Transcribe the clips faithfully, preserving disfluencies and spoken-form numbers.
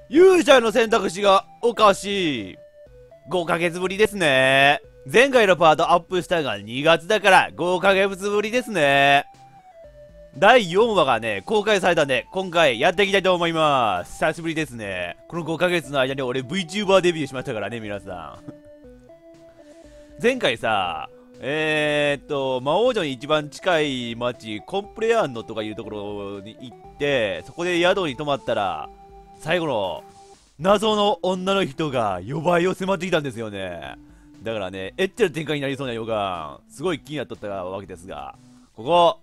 勇者の選択肢がおかしい。ごかげつぶりですね。前回のパートアップしたのがにがつだからごかげつぶりですね。だいよんわがね、公開されたんで、今回やっていきたいと思います。久しぶりですね。このごかげつの間に俺 VTuber デビューしましたからね、皆さん。前回さ、えーっと、魔王城に一番近い町、コンプレアンノとかいうところに行って、そこで宿に泊まったら、最後の謎の女の人が呼ばいを迫ってきたんですよね。だからね、エッチな展開になりそうな予感、すごい気になっとったわけですが、ここ、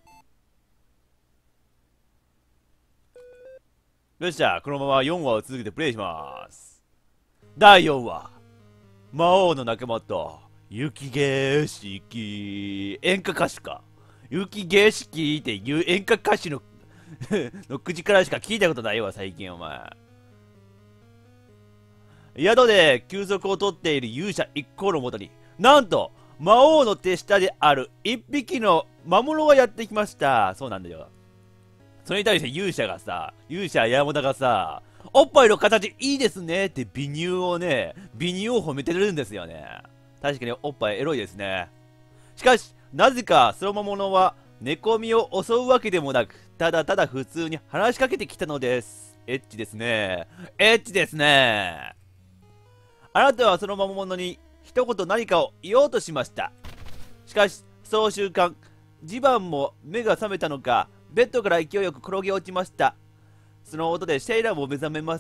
よっしゃ、このままよんわを続けてプレイします。だいよんわ、魔王の仲間と雪景色、演歌歌手か。雪景色っていう演歌歌手のの口からしか聞いたことないわ、最近お前。宿で休息を取っている勇者一行のもとに、なんと魔王の手下である一匹の魔物がやってきました。そうなんだよ。それに対して勇者がさ、勇者山田がさ、おっぱいの形いいですねって美乳をね、美乳を褒めてるんですよね。確かにおっぱいエロいですね。しかし、なぜかその魔物は寝込みを襲うわけでもなく、ただただ普通に話しかけてきたのです。エッチですね。エッチですね。あなたはその魔物に一言何かを言おうとしました。しかし、その瞬間、ジバンも目が覚めたのか、ベッドから勢いよく転げ落ちました。その音でシェイラも目覚めます。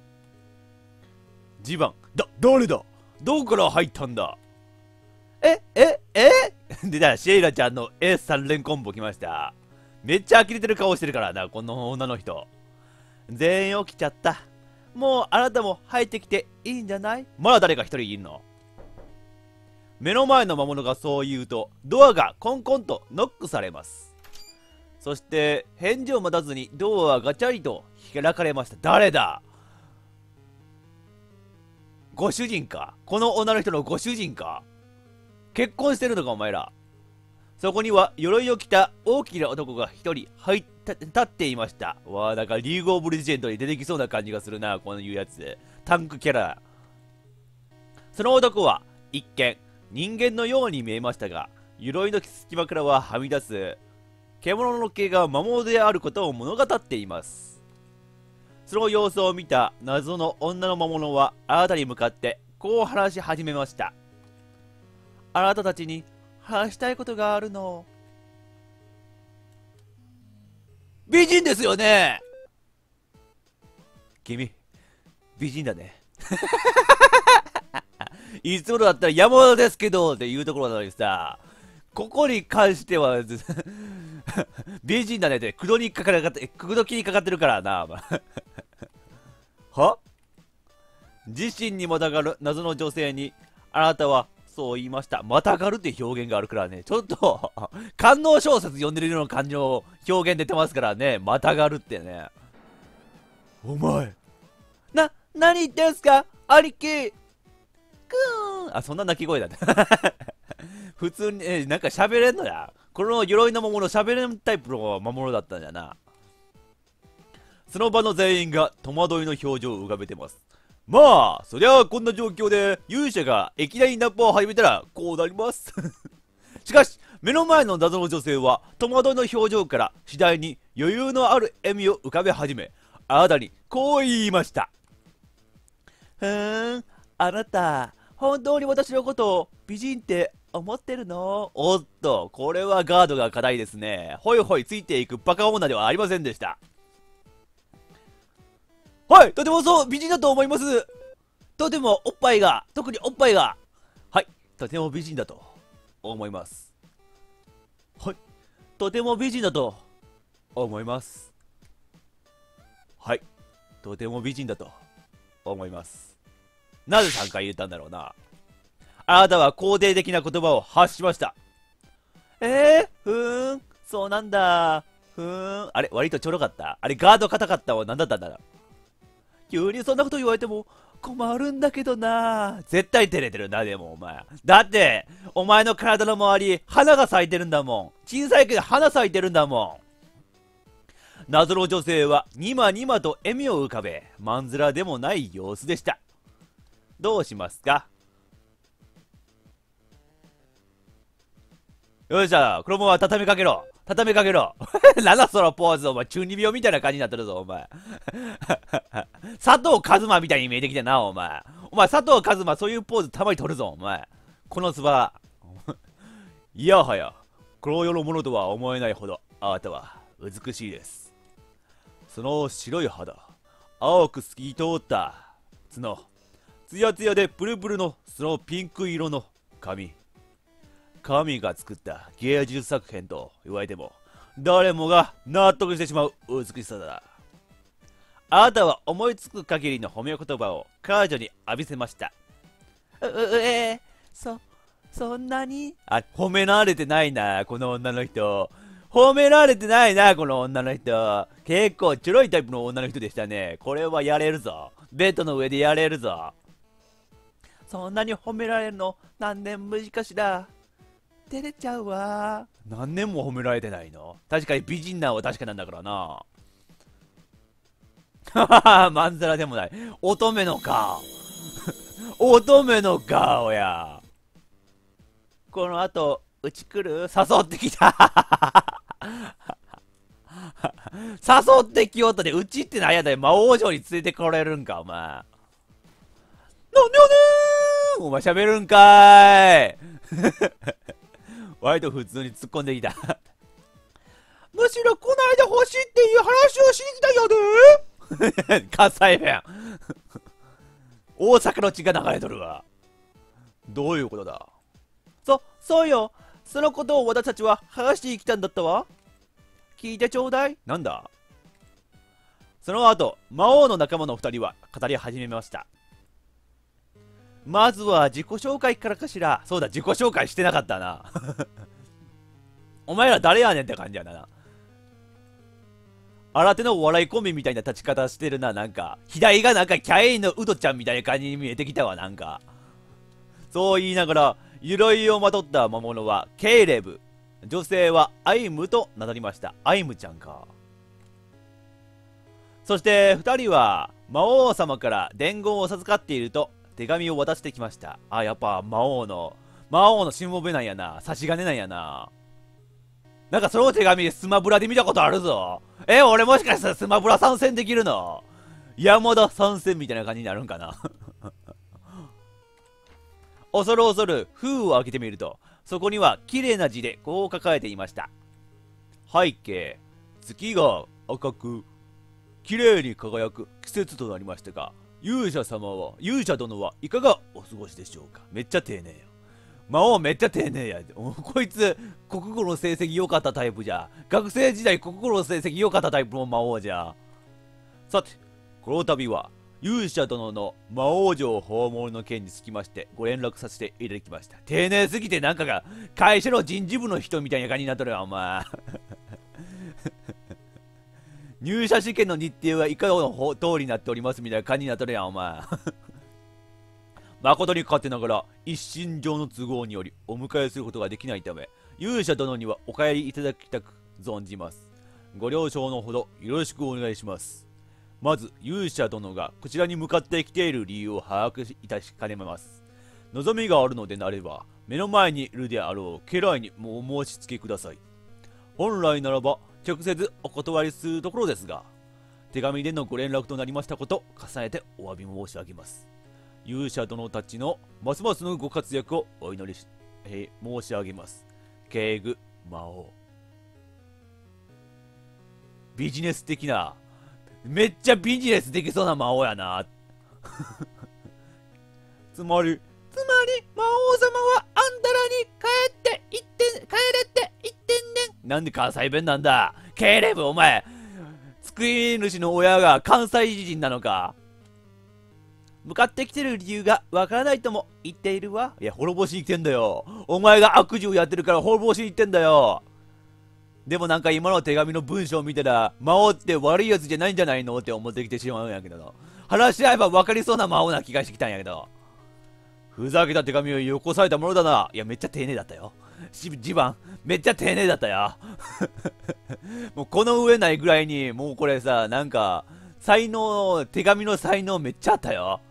ジバン、だ、誰だ？どこから入ったんだ？え、え、えでだ、シェイラちゃんの エーさん 連コンボ来ました。めっちゃ呆れてる顔してるからな、この女の人。全員起きちゃった。もうあなたも入ってきていいんじゃない？まだ誰か一人いるの？目の前の魔物がそう言うと、ドアがコンコンとノックされます。そして返事を待たずにドアはガチャリと開かれました。誰だ？ご主人か？この女の人のご主人か？結婚してるのかお前ら。そこには鎧を着た大きな男が一人入った立っていました。わあ、なんかリーグオブレジェンドに出てきそうな感じがするな、このいうやつ。タンクキャラ。その男は一見人間のように見えましたが、鎧の隙間からははみ出す獣の毛が魔物であることを物語っています。その様子を見た謎の女の魔物はあなたに向かってこう話し始めました。あなたたちに話したいことがあるの。美人ですよね。君美人だね。いつもだったら山本ですけどっていうところなのにさ、ここに関しては美人だねって口にかかって口説きにかかってるからな。は？自身にまたがる謎の女性にあなたはそう言いました。またがるって表現があるからね、ちょっと官能小説読んでるような感じの表現出てますからね。またがるってね。お前な、何言ってんすか兄貴。くーん。あ、そんな鳴き声だね。普通に、え、なんか喋れんのや。この鎧の魔物喋れんタイプの魔物だったんだな。その場の全員が戸惑いの表情を浮かべてます。まあ、そりゃあこんな状況で勇者がいきなりナッパを始めたらこうなります。しかし、目の前の謎の女性は戸惑いの表情から次第に余裕のある笑みを浮かべ始め、あなたにこう言いました。ふーん、あなた、本当に私のことを美人って思ってるの？おっと、これはガードが硬いですね。ほいほいついていくバカ女ではありませんでした。はい、とてもそう、美人だと思います。とてもおっぱいが、特におっぱいが、はい、とても美人だと思います。はい、とても美人だと思います。はい、とても美人だと思います。なぜさんかい言ったんだろうな。あなたは肯定的な言葉を発しました。えー、ふーん、そうなんだ。ふーん、あれ、割とちょろかった。あれ、ガード硬かったわ。なんだったんだろう。急にそんなこと言われても困るんだけどな。絶対照れてるな、でもお前。だって、お前の体の周り、花が咲いてるんだもん。小さいけど花咲いてるんだもん。 謎の女性はにまにまと笑みを浮かべ、まんざらでもない様子でした。どうしますか？よっしゃ、このまま畳みかけろ。畳みかけろ。なんだそのポーズ、お前、中二病みたいな感じになってるぞ、お前。佐藤和馬みたいに見えてきてな、お前。お前、佐藤和馬、そういうポーズたまに取るぞ、お前。このつば。いやはや、この世のものとは思えないほど、あなたは美しいです。その白い肌、青く透き通った角、ツヤツヤでプルプルのそのピンク色の髪。神が作った芸術作品と言われても、誰もが納得してしまう美しさだ。あなたは思いつく限りの褒め言葉を彼女に浴びせました。う、う、えー、そ、そんなにあ、褒められてないな、この女の人。褒められてないな、この女の人。結構ちょろいタイプの女の人でしたね。これはやれるぞ。ベッドの上でやれるぞ。そんなに褒められるの何年ぶりかしら。照れちゃうわ。何年も褒められてないの？確かに美人なは確かなんだからな。ははは、まんざらでもない。乙女の顔。乙女の顔や。この後、うち来る？誘ってきた。誘ってきよったで、うちってなんやだよ。魔王城に連れてこられるんか、お前。なんでやねーん！お前喋るんかーい。割と普通に突っ込んできた。むしろこないだ欲しいっていう話をしに来たやで。関西弁。大阪の血が流れとるわ。どういうことだ？そ、そうよ。そのことを私たちは話しに来たんだったわ。聞いてちょうだい。なんだ？その後、魔王の仲間の二人は語り始めました。まずは自己紹介からかしら。そうだ、自己紹介してなかったな。お前ら誰やねんって感じやな。新手のお笑いコンビみたいな立ち方してるな、なんか。左がなんかキャインのウドちゃんみたいな感じに見えてきたわ、なんか。そう言いながら、鎧をまとった魔物はケイレブ。女性はアイムと名乗りました。アイムちゃんか。そして二人は魔王様から伝言を授かっていると手紙を渡してきました。あ、やっぱ魔王の、魔王のしもべなんやな。差し金なんやな。なんかその手紙スマブラで見たことあるぞ。え、俺もしかしたらスマブラ参戦できるの？山田参戦みたいな感じになるんかな。恐る恐る封を開けてみると、そこには綺麗な字でこう書かれていました。背景、月が赤く、綺麗に輝く季節となりましたが、勇者様は、勇者殿はいかがお過ごしでしょうか。めっちゃ丁寧よ。魔王めっちゃ丁寧や。こいつ、国語の成績良かったタイプじゃ。学生時代国語の成績良かったタイプの魔王じゃ。さて、この度は、勇者殿の魔王城訪問の件につきましてご連絡させていただきました。丁寧すぎてなんかが会社の人事部の人みたいな感じになっとるよ、お前。入社試験の日程は以下の通りになっておりますみたいな感じになっとるやん、お前。誠に勝手ながら一身上の都合によりお迎えすることができないため、勇者殿にはお帰りいただきたく存じます。ご了承のほどよろしくお願いします。まず勇者殿がこちらに向かってきている理由を把握いたしかねます。望みがあるのでなれば目の前にいるであろう家来にもお申し付けください。本来ならば直接お断りするところですが、手紙でのご連絡となりましたこと重ねてお詫び申し上げます。勇者殿たちのますますのご活躍をお祈りし、えー、申し上げます。敬具魔王。ビジネス的な、めっちゃビジネスできそうな魔王やな。つまり、つまり魔王様はあんたらに帰って言って帰れって言ってんねん。なんで関西弁なんだ。ケイレブ、お前救い主の親が関西人なのか。向かってきてる理由がわからないとも言っているわ。いや、滅ぼしに来てんだよ。お前が悪事をやってるから滅ぼしに行ってんだよ。でもなんか今の手紙の文章を見たら、魔王って悪いやつじゃないんじゃないのって思ってきてしまうんやけどな。話し合えば分かりそうな魔王な気がしてきたんやけど。ふざけた手紙をよこされたものだな。いや、めっちゃ丁寧だったよ。 し地盤、めっちゃ丁寧だったよ。もうこの上ないぐらいに、もうこれさ、なんか、才能、手紙の才能めっちゃあったよ。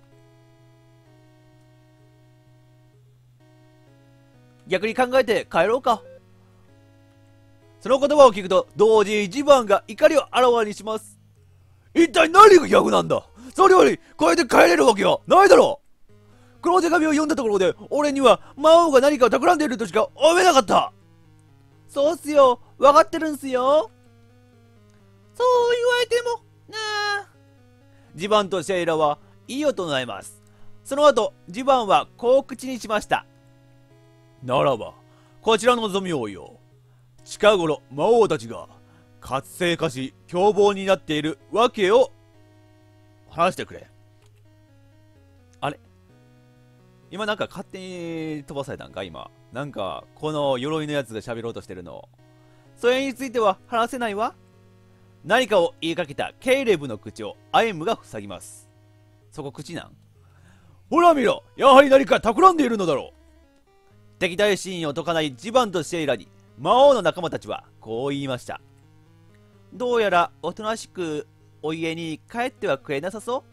逆に考えて帰ろうか。その言葉を聞くと、同時にジバンが怒りをあらわにします。一体何が逆なんだ。それより、こうやって帰れるわけはないだろう。この手紙を読んだところで、俺には魔王が何かを企んでいるとしか思えなかった。そうっすよ。わかってるんすよ。そう言われても、なあ。ジバンとシェイラは、いいを唱えます。その後、ジバンはこう口にしました。ならば、こちらの望みをよ。近頃、魔王たちが活性化し凶暴になっているわけを話してくれ。あれ今なんか勝手に飛ばされたんか今。なんか、この鎧のやつが喋ろうとしてるの。それについては話せないわ。何かを言いかけたケイレブの口をアイムが塞ぎます。そこ口なん？ほら見ろ、やはり何か企んでいるのだろう。敵対心を解かないジバンとシェイラに魔王の仲間たちはこう言いました。どうやらおとなしくお家に帰ってはくれなさそう。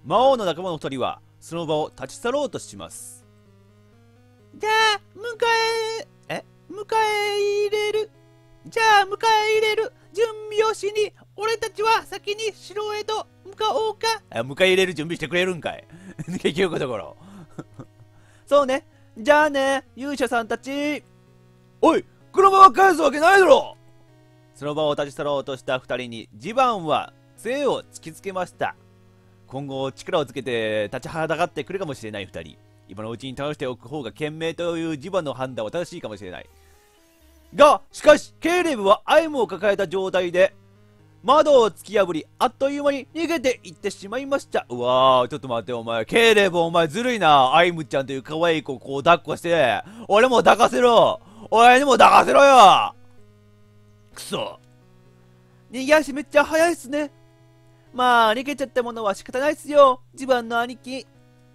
魔王の仲間の二人はその場を立ち去ろうとします。じゃあ迎ええ迎え入れるじゃあ迎え入れる準備をしに俺たちは先に城へと向かおうか。あ、迎え入れる準備してくれるんかい。結局のところ。そうね。じゃあね、勇者さんたち。おい、このまま返すわけないだろ。その場を立ち去ろうとした二人にジバンは杖を突きつけました。今後力をつけて立ちはだかってくるかもしれない二人。今のうちに倒しておく方が賢明というジバンの判断は正しいかもしれない。が、しかし、ケイレブはアイムを抱えた状態で窓を突き破り、あっという間に逃げていってしまいました。うわー、ちょっと待って、お前。ケイレブ、お前ずるいな。アイムちゃんという可愛い子をこう抱っこして、俺も抱かせろ。俺にも抱かせろよ。くそ。逃げ足めっちゃ速いっすね。まあ、逃げちゃったものは仕方ないっすよ。自分の兄貴。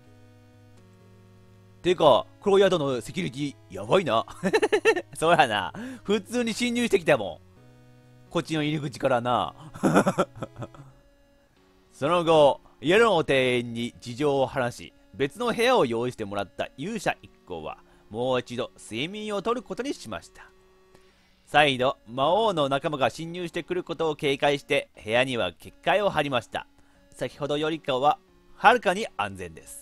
てか、黒宿のセキュリティ、やばいな。そうやな。普通に侵入してきたもん。こっちの入り口からな。その後、宿の店員に事情を話し、別の部屋を用意してもらった勇者一行は、もう一度睡眠をとることにしました。再度、魔王の仲間が侵入してくることを警戒して、部屋には結界を張りました。先ほどよりかは、はるかに安全です。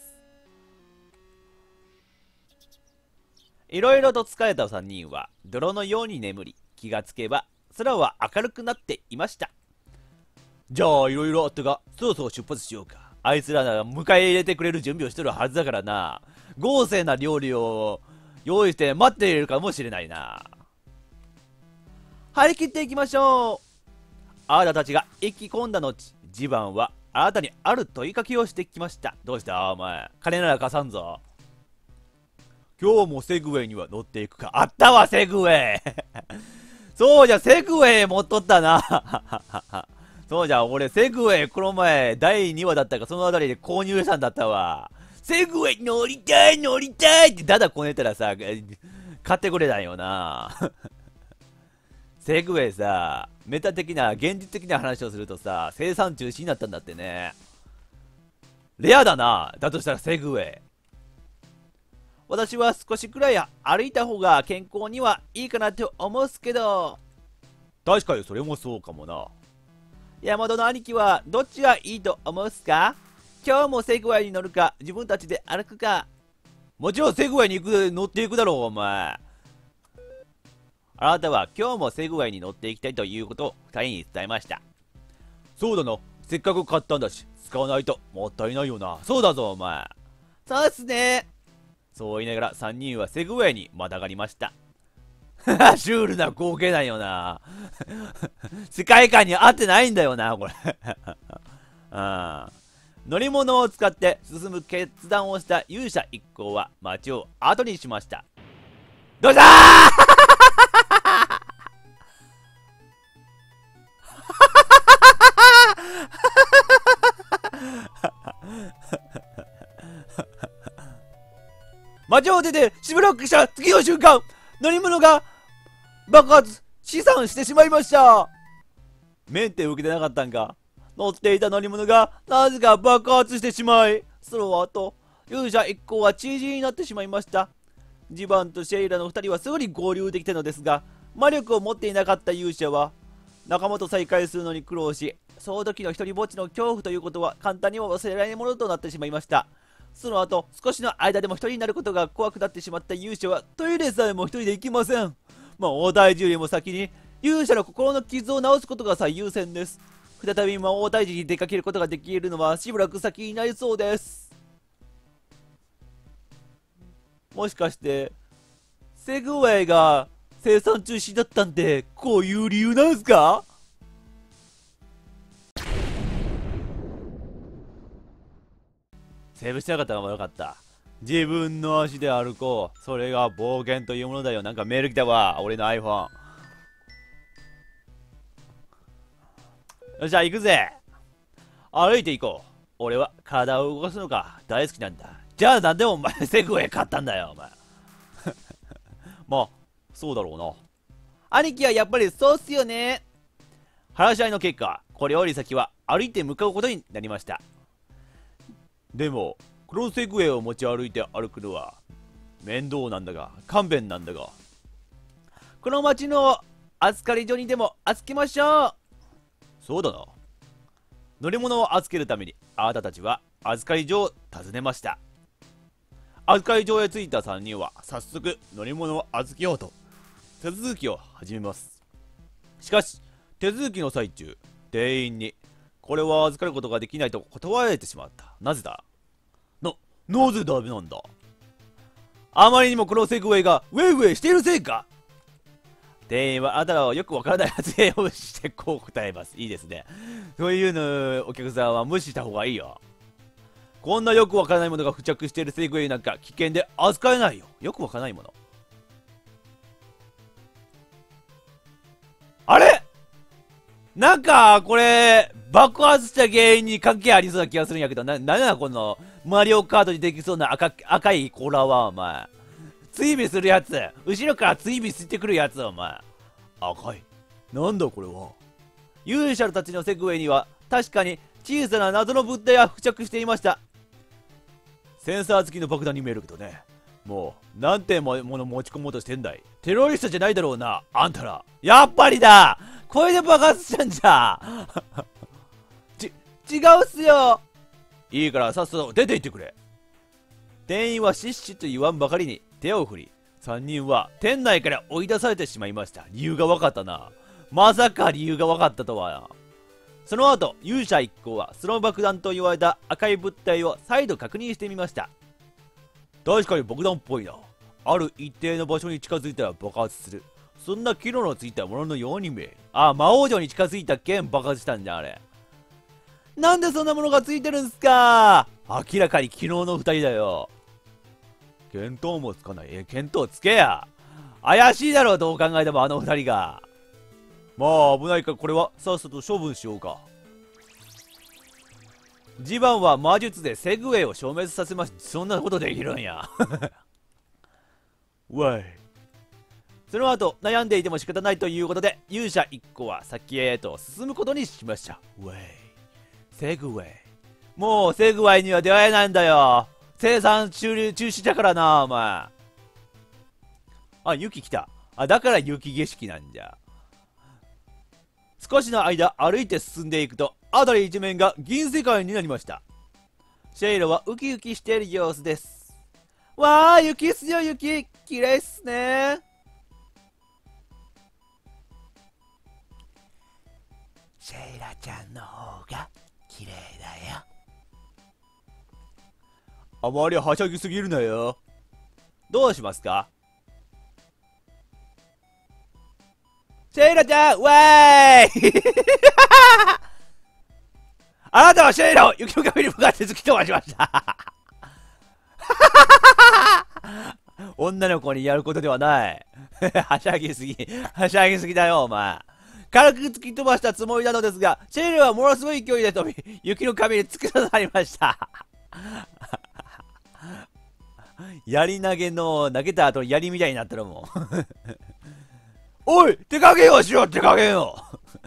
いろいろと疲れたさんにんは、泥のように眠り、気がつけば、空は明るくなっていました。じゃあいろいろあったが、そろそろ出発しようか。あいつらなら迎え入れてくれる準備をしてるはずだからな。豪勢な料理を用意して待っているかもしれないな。張り切っていきましょう。あなたたちが意気込んだ後、ジバンはあなたにある問いかけをしてきました。どうしたお前。金なら貸さんぞ。今日もセグウェイには乗っていくか。あったわ、セグウェイ。そうじゃ、セグウェイ持っとったな。そうじゃ、俺、セグウェイ、この前、だいにわだったか、そのあたりで購入したんだったわ。セグウェイ乗りたい、乗りたいってだだこねたらさ、買ってくれないよな。セグウェイさ、メタ的な、現実的な話をするとさ、生産中止になったんだってね。レアだな。だとしたらセグウェイ。私は少しくらい歩いた方が健康にはいいかなって思うっすけど。確かにそれもそうかもな。山田の兄貴はどっちがいいと思うっすか？今日もセグウェイに乗るか自分たちで歩くか。もちろんセグウェイに行く乗っていくだろうお前。あなたは今日もセグウェイに乗っていきたいということをふたりに伝えました。そうだな、せっかく買ったんだし使わないともったいないよな。そうだぞお前。そうっすね。そう言いながらさんにんはセグウェイにまたがりました。シュールな光景だよな。世界観に合ってないんだよな、これ。乗り物を使って進む決断をした勇者一行は街を後にしました。どうしたー街を出てしばらくした次の瞬間、乗り物が爆発、死産してしまいました。メンテ受けてなかったんか。乗っていた乗り物がなぜか爆発してしまい、その後、勇者一行はチージになってしまいました。ジバンとシェイラの二人はすぐに合流できたのですが、魔力を持っていなかった勇者は仲間と再会するのに苦労し、その時の一人ぼっちの恐怖ということは簡単には忘れられないものとなってしまいました。その後、少しの間でも一人になることが怖くなってしまった勇者はトイレさえも一人で行きません。まあ、大大事よりも先に勇者の心の傷を治すことが最優先です。再び魔王退治に出かけることができるのはしばらく先になりそうです。もしかしてセグウェイが生産中止だったんでこういう理由なんすか？セーブしてなかったのが悪かった。自分の足で歩こう。それが冒険というものだよ。なんかメール来たわ。俺の iPhone。よっしゃ、行くぜ。歩いて行こう。俺は体を動かすのが大好きなんだ。じゃあなんでお前セグウェイ買ったんだよ、お前。まあ、そうだろうな。兄貴はやっぱりそうっすよね。話し合いの結果、これより先は歩いて向かうことになりました。でも、黒セグウェイを持ち歩いて歩くのは面倒なんだが、勘弁なんだが。この町の預かり所にでも預けましょう。そうだな。乗り物を預けるためにあなたたちは預かり所を訪ねました。預かり所へ着いたさんにんは早速乗り物を預けようと手続きを始めます。しかし手続きの最中、店員にこれは預かることができないと断られてしまった。なぜだ？な、なぜダメなんだ？あまりにもこのセグウェイがウェイウェイしているせいか？店員はあなたをよくわからない発言をしてこう答えます。いいですね。そういうのお客さんは無視した方がいいよ。こんなよくわからないものが付着しているセグウェイなんか危険で扱えないよ。よくわからないもの。あれ？なんかこれ爆発した原因に関係ありそうな気がするんやけど、な、なんやこのマリオカートにできそうな赤、赤いコーラはお前。追尾するやつ、後ろから追尾してくるやつお前。赤い。なんだこれは。勇者たちのセグウェイには確かに小さな謎の物体が付着していました。センサー付きの爆弾に見えるけどね。もう何点もの持ち込もうとしてんだい。テロリストじゃないだろうな、あんたら。やっぱりだ。これで爆発したんじゃ。ち、違うっすよ。いいからさっさと出て行ってくれ。店員はしっしと言わんばかりに手を振り、さんにんは店内から追い出されてしまいました。理由が分かったな。まさか理由が分かったとは。その後、勇者一行はその爆弾と言われた赤い物体を再度確認してみました。確かに爆弾っぽいな。ある一定の場所に近づいたら爆発する。そんな機能のついたもののように見える。あ、魔王城に近づいたけん爆発したんじゃ、あれ。なんでそんなものがついてるんすか？明らかに昨日の二人だよ。見当もつかない。え、見当つけや。怪しいだろう、どう考えてもあの二人が。まあ危ないからこれはさっさと処分しようか。ジバンは魔術でセグウェイを消滅させまし、そんなことできるんや。わい。その後悩んでいても仕方ないということで勇者一行は先へと進むことにしました。わい。セグウェイ。もうセグウェイには出会えないんだよ。生産中止中止だからな、お前。あ、雪来た。あ、だから雪景色なんじゃ。少しの間歩いて進んでいくと辺り一面が銀世界になりました。シェイロはウキウキしている様子です。わー、雪っすよ、雪。綺麗っすね。シェイラちゃんの方が綺麗だよ。あまりはしゃぎすぎるなよ。どうしますか？シェイラちゃん、わーい。あなたはシェイラを雪の壁に向かって突き飛ばしました。女の子にやることではない。はしゃぎすぎ、はしゃぎすぎだよ、お前。軽く突き飛ばしたつもりなのですが、シェイラはものすごい勢いで飛び、雪の壁に突き刺さりました。 槍投げの投げた後の槍みたいになってるもん。おい手加減をしろ手加減を。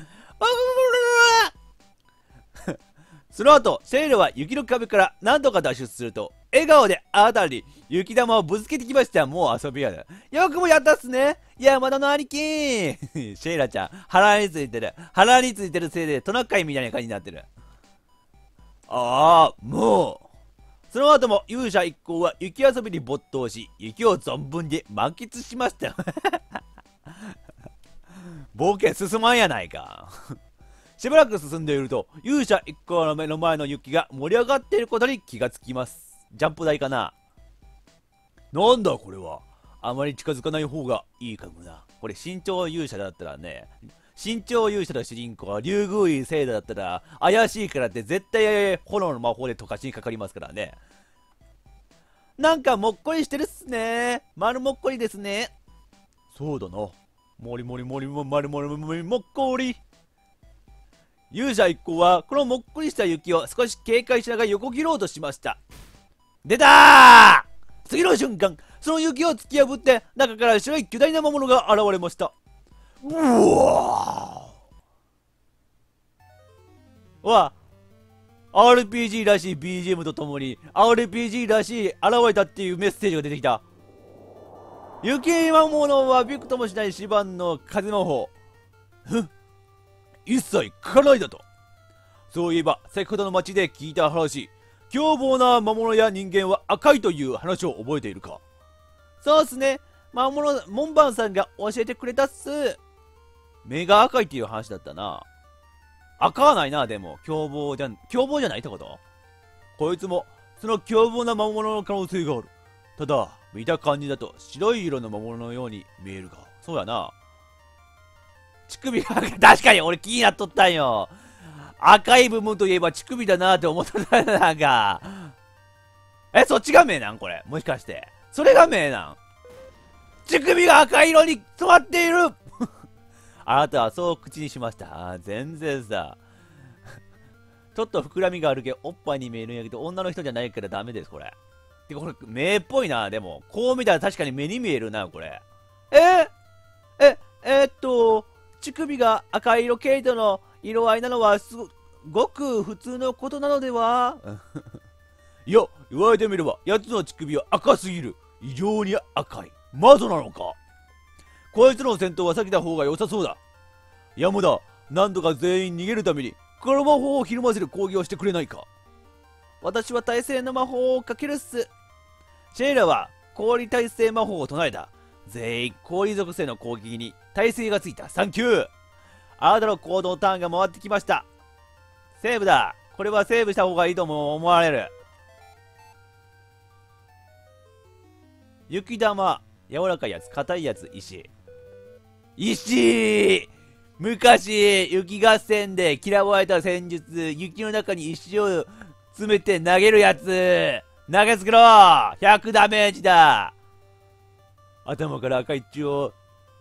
その後シェイラは雪の壁から何とか脱出すると笑顔であなたに雪玉をぶつけてきました。もう遊びやだ。よくもやったっすね山田の兄貴。シェイラちゃん腹についてる腹についてるせいでトナカイみたいな感じになってる。ああもう。その後も勇者一行は雪遊びに没頭し雪を存分に満喫しましたよ。冒険進まんやないか。しばらく進んでいると勇者一行の目の前の雪が盛り上がっていることに気がつきます。ジャンプ台かな。なんだこれは。あまり近づかない方がいいかもな。これ身長勇者だったらね、身長勇者の主人公は竜宮院聖だったら怪しいからって絶対炎の魔法で溶かしにかかりますからね。なんかもっこりしてるっすね。丸もっこりですね。そうだな。もりもりもりもまるもりもりもっこり。勇者一行はこのもっこりした雪を少し警戒しながら横切ろうとしました。出たー。次の瞬間その雪を突き破って中から白い巨大な魔物が現れました。うわーわ アールピージー らしい ビージーエム とともに アールピージー らしい現れたっていうメッセージが出てきた。雪魔物はびくともしないシバンの風魔法。ふん一切効かないだと。そういえば先ほどの町で聞いた話、凶暴な魔物や人間は赤いという話を覚えているか。そうっすね。魔物門番さんが教えてくれたっす。目が赤いっていう話だったな。赤はないな。でも凶暴じゃん凶暴じゃないってこと。こいつもその凶暴な魔物の可能性がある。ただ見た感じだと白い色の魔物のように見えるが。そうやな。乳首が確かに俺気になっとったんよ。赤い部分といえば乳首だなって思ってた。なんかえそっちが目なんこれ。もしかしてそれが目なん。乳首が赤色に染まっている。あなたはそう口にしました。あ全然さちょっと膨らみがあるけどおっぱいに見えるんやけど女の人じゃないからダメですこれ。てかこれ目っぽいな。でもこう見たら確かに目に見えるなこれ。えー、ええー、っと乳首が赤色系統の色合いなのはすごく普通のことなのでは。いや言われてみればやつの乳首は赤すぎる。異常に赤い魔女なのか。こいつの戦闘は避けた方が良さそうだ。山田なんとか全員逃げるためにこの魔法をひるませる攻撃をしてくれないか。私は耐性の魔法をかけるっす。シェイラは氷耐性魔法を唱えた。全員氷属性の攻撃に耐性がついた。サンキュー。あなたの行動ターンが回ってきました。セーブだ。これはセーブした方がいいとも思われる。雪玉柔らかいやつ硬いやつ石石。昔雪合戦で嫌われた戦術、雪の中に石を詰めて投げるやつ投げつけろ。ひゃくダメージだ。頭から赤い血を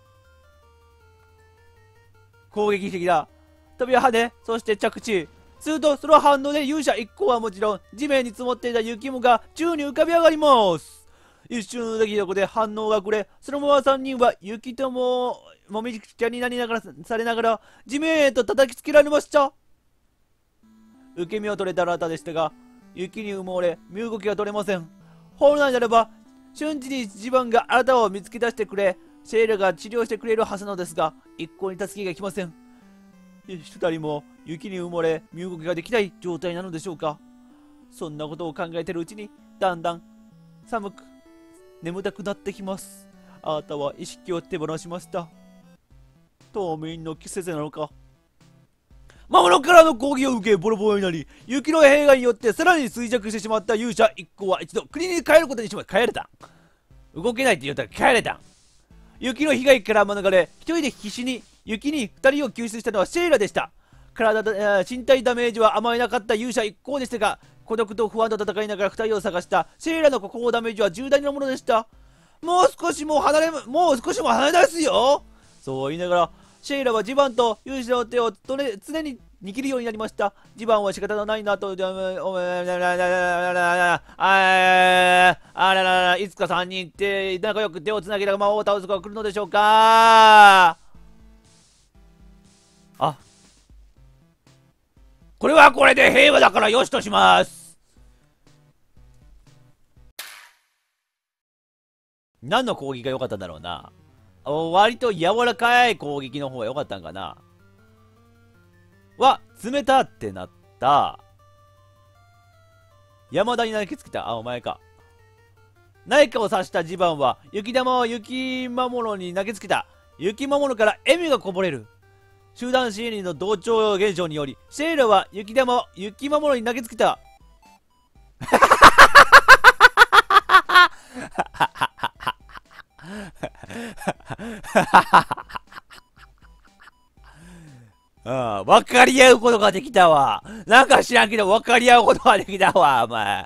攻撃してきた。飛び跳ね、そして着地するとその反応で勇者一行はもちろん地面に積もっていた雪もが宙に浮かび上がります。一瞬の出来事で反応がくれ、そのままさんにんは雪とももみくちゃになりながらされながら地面へと叩きつけられました。受け身を取れたあなたでしたが雪に埋もれ身動きが取れません。本来ならば瞬時に地盤があなたを見つけ出してくれシェイラが治療してくれるはずなのですが一向に助けが来ません。ふたりも雪に埋もれ身動きができない状態なのでしょうか。そんなことを考えているうちにだんだん寒く眠たくなってきます。あなたは意識を手放しました。冬眠の季節なのか。魔物からの攻撃を受けボロボロになり雪の弊害によってさらに衰弱してしまった勇者一行は一度国に帰ることにしました。帰れたん動けないって言ったら帰れたん。雪の被害から免れ一人で必死に雪にふたりを救出したのはシェイラでした。体だ身体ダメージはあまりなかった勇者一行でしたが孤独と不安と戦いながらふたりを探したシェイラの心ダメージは重大なものでした。もう少しも離れもう少しも離れ出すよ。そう言いながらシェイラは地盤と勇者の手を取れ常に握るようになりました。地盤は仕方のないなと、おめああららら、いつかさんにんって仲良く手をつなげた魔王を倒すことが来るのでしょうか。あ、これはこれで平和だからよしとします。何の攻撃が良かったんだろうな。割と柔らかい攻撃の方が良かったんかな。わ、冷たってなった。山田に投げつけた。あ、お前か。何かを刺した地盤は雪玉を雪魔物に投げつけた。雪魔物から笑みがこぼれる。集団心理の同調現象によりシェイラは雪玉を雪魔物に投げつけた。うん、分かり合うことができたわ。なんか知らんけど分かり合うことができたわ、お前。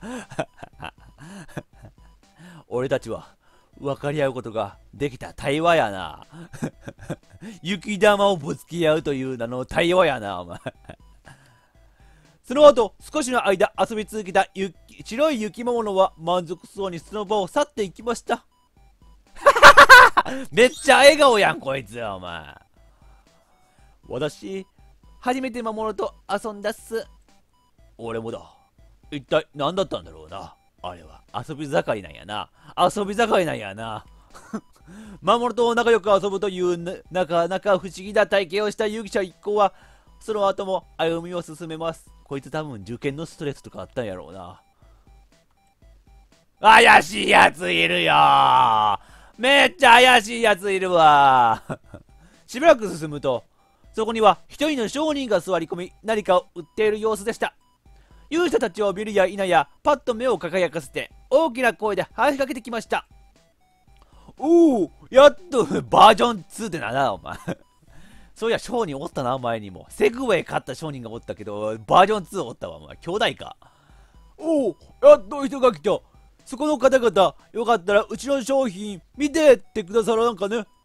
俺たちは分かり合うことができた対話やな。雪玉をぶつけ合うという名の対話やな、お前。その後、少しの間遊び続けた白い雪魔物は満足そうにその場を去っていきました。めっちゃ笑顔やん、こいつ、お前。私、初めて魔物と遊んだっす。俺もだ。一体何だったんだろうな。あれは遊び盛りなんやな。遊び盛りなんやな。魔物と仲良く遊ぶというな、なかなか不思議な体験をした勇気者一行は、その後も歩みを進めます。こいつ多分受験のストレスとかあったんやろうな。怪しいやついるよー。めっちゃ怪しいやついるわ。しばらく進むと、そこには一人の商人が座り込み、何かを売っている様子でした。勇者たちを見るや否や、パッと目を輝かせて、大きな声で話しかけてきました。おお、やっとバージョンツーってなんだ、お前。そういや、商人おったな、前にも。セグウェイ買った商人がおったけど、バージョンツーおったわ、お前。兄弟か。おお、やっと人が来た。そこの方々、よかったらうちの商品見てってくださらんかね。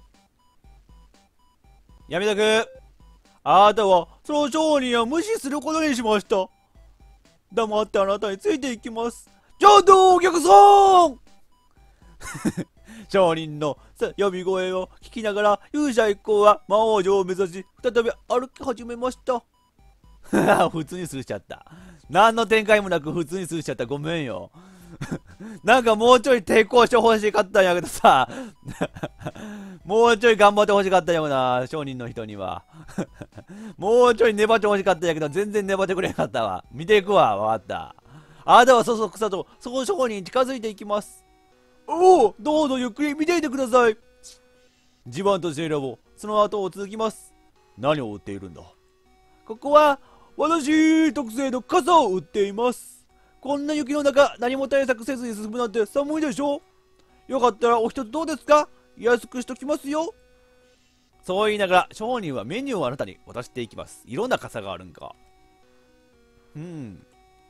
やめたく。あなたはその商人を無視することにしました。黙ってあなたについていきます。ちょっとお客さん。商人の呼び声を聞きながら勇者一行は魔王城を目指し再び歩き始めました。普通にするしちゃった。何の展開もなく普通にするしちゃった。ごめんよ。なんかもうちょい抵抗してほしかったんやけどさ。もうちょい頑張ってほしかったよな、商人の人には。もうちょい粘ってほしかったんやけど、全然粘ってくれなかったわ。見ていくわ、わかった。あなたはそそくさと、そこ商人に近づいていきます。おお、どうぞゆっくり見ていてください。ジバンとシェイラもその後を続きます。何を売っているんだ。ここは私特製の傘を売っています。こんな雪の中何も対策せずに進むなんて寒いでしょ。よかったらお一つどうですか。安くしときますよ。そう言いながら商人はメニューをあなたに渡していきます。いろんな傘があるんか。うん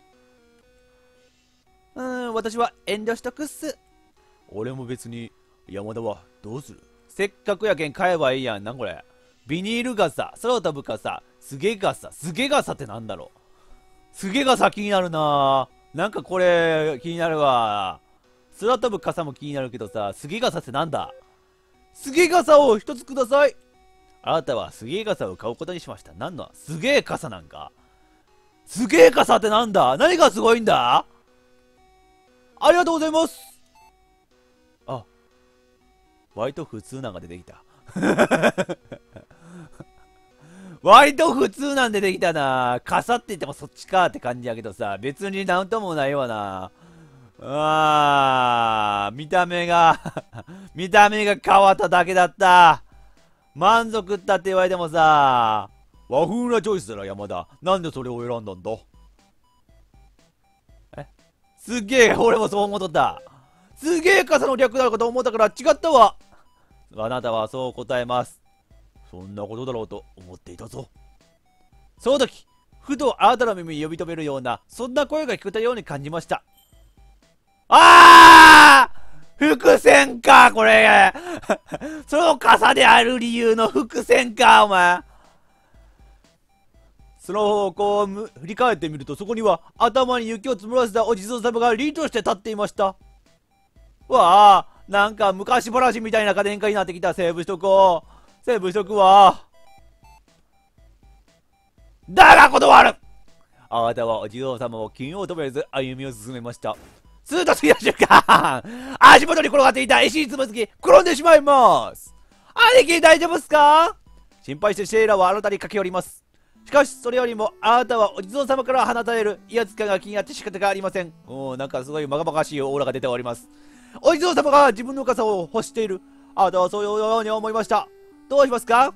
うーん、私は遠慮しとくっす。俺も別に。山田はどうする。せっかくやけん買えばいいやん。なんこれ。ビニール傘、空飛ぶ傘、すげ傘。すげ傘ってなんだろう。すげ傘気になるな。なんかこれ気になるわ。空飛ぶ傘も気になるけどさ、すげ傘ってなんだ。すげ傘を一つください。あなたはすげ傘を買うことにしました。なんのすげ傘なんか。すげ傘ってなんだ。何がすごいんだ。ありがとうございます。あ、割と普通なんが出てきた。割と普通なん出てきたな。傘って言ってもそっちかって感じやけどさ、別になんともないわな。あー、見た目が、見た目が変わっただけだった。満足ったって言われてもさ、和風なチョイスだな、山田。なんでそれを選んだんだ。えすっげえ、俺もそう思っとった。すげえ傘の略なのかと思ったから違ったわ。あなたはそう答えます。そんなことだろうと思っていたぞ。その時、ふとあなたの耳に呼び止めるような、そんな声が聞こえたように感じました。あー伏線か、これ。その傘である理由の伏線か、お前。 その方向を振り返ってみると、そこには頭に雪を積もらせたお地蔵様が凛として立っていました。わあ、なんか昔話みたいな家電化になってきた。セーブしとこう。セーブしとくわ。だが断る。あなたはお地蔵様を金を止めず歩みを進めました。すーっと次の瞬間、足元に転がっていた石につまずき、転んでしまいます。兄貴大丈夫っすか？心配してシェイラはあなたに駆け寄ります。しかし、それよりもあなたはお地蔵様から放たれる威圧感が気になって仕方がありません。おー、なんかすごいまがまがしいオーラが出ております。お地蔵様が自分の傘を欲している。あなたはそういうように思いました。どうしますか？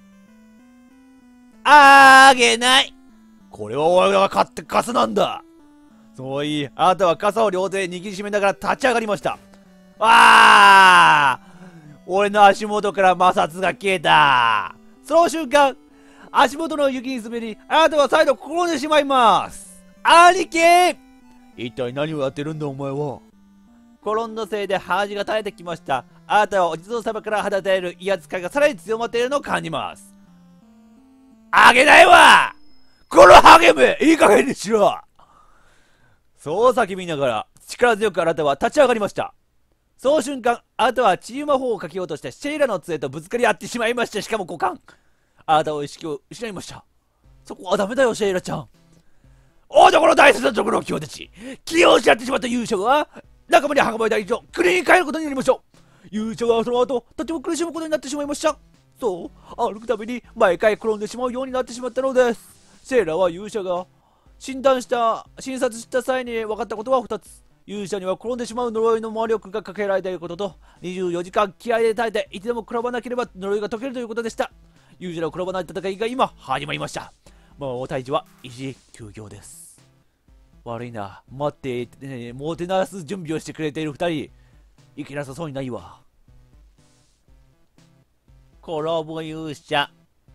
あげない。これは俺が買って傘なんだ。そういい、あなたは傘を両手で握りしめながら立ち上がりました。わー！俺の足元から摩擦が消えた。その瞬間、足元の雪に滑り、あなたは再度転んでしまいます。兄貴！一体何をやってるんだお前は。転んだせいで鼻血が垂れてきました。あなたはお地蔵様から放たれる威圧感がさらに強まっているのを感じます。あげないわ！この励め！いい加減にしろ！そう叫びながら、力強くあなたは立ち上がりました。その瞬間、あなたは治癒魔法をかけようとしてシェイラの杖とぶつかり合ってしまいました。しかも股間。あなたは意識を失いました。そこはダメだよ、シェイラちゃん。男の大切なところを気を立ち、気を失ってしまった勇者は、仲間にはがまれた以上、国に帰ることになりましょう。勇者はその後、とても苦しむことになってしまいました。そう、歩くたびに毎回転んでしまうようになってしまったのです。シェイラは勇者が診断した、診察した際に分かったことはふたつ。勇者には転んでしまう呪いの魔力がかけられていることと、にじゅうよじかん気合で耐えて、いつでも転ばなければ呪いが解けるということでした。勇者の転ばない戦いが今、始まりました。もう退治は一時休業です。悪いな。待って、ね、もてなす準備をしてくれている二人。いけなさそうにないわ。転ぶ勇者。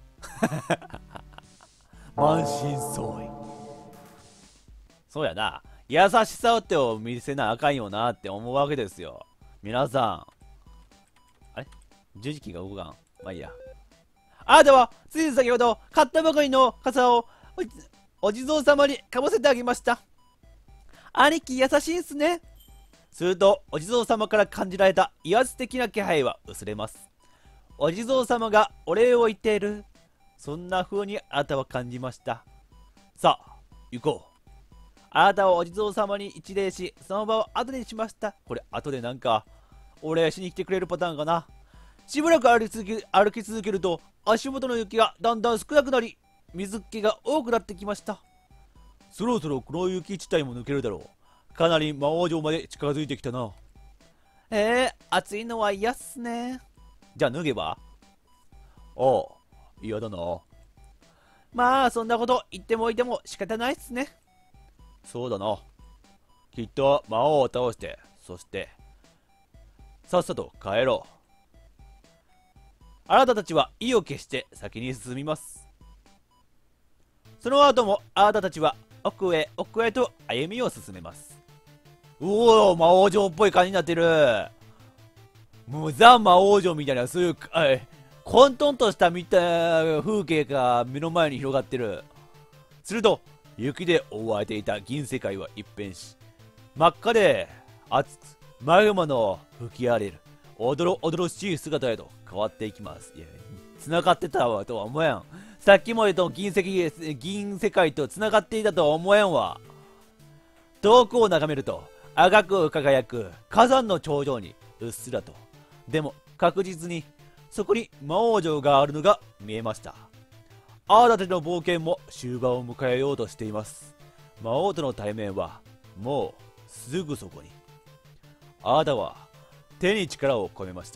満身創痍。そうやな。優しさってを見せなあかんよなって思うわけですよ。皆さん。あれ十字キーが動かん。まあいいや。あなたは、つい先ほど買ったばかりの傘をお地蔵様にかぶせてあげました。兄貴優しいんすね。すると、お地蔵様から感じられた威圧的な気配は薄れます。お地蔵様がお礼を言っている。そんな風にあなたは感じました。さあ、行こう。あなたはお地蔵様に一礼し、その場を後にしました。これ、後でなんか、お礼しに来てくれるパターンかな。しばらく歩き続け、歩き続けると、足元の雪がだんだん少なくなり、水っ気が多くなってきました。そろそろこの雪地帯も抜けるだろう。かなり魔王城まで近づいてきたな。えー、暑いのは嫌っすね。じゃあ脱げば？ああ、嫌だな。まあ、そんなこと言ってもいても仕方ないっすね。そうだな。きっと魔王を倒して、そして、さっさと帰ろう。あなたたちは意を決して先に進みます。その後もあなたたちは奥へ奥へと歩みを進めます。おお、魔王城っぽい感じになってる。もうザ・魔王城みたいな、そういう、混沌とした見た風景が目の前に広がってる。すると、雪で覆われていた銀世界は一変し、真っ赤で熱くマグマの吹き荒れるおどろおどろしい姿へと変わっていきます。いや、繋がってたわとは思えん。さっきまでと銀石銀世界と繋がっていたとは思えんわ。遠くを眺めると赤く輝く火山の頂上にうっすらと、でも確実にそこに魔王城があるのが見えました。あなたたちの冒険も終盤を迎えようとしています。魔王との対面はもうすぐそこに。あなたは手に力を込めました。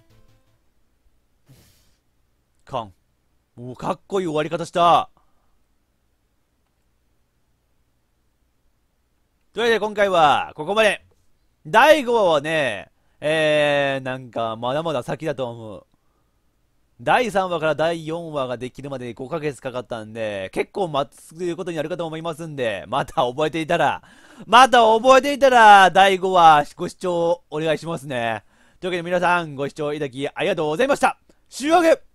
カン、もうかっこいい終わり方した。というわけで今回はここまで。だいごわはね、えー、なんかまだまだ先だと思う。だいさんわからだいよんわができるまでごかげつかかったんで、結構待つということになるかと思いますんで、また覚えていたら、また覚えていたら、だいごわご視聴お願いしますね。というわけで皆さんご視聴いただきありがとうございました。週明け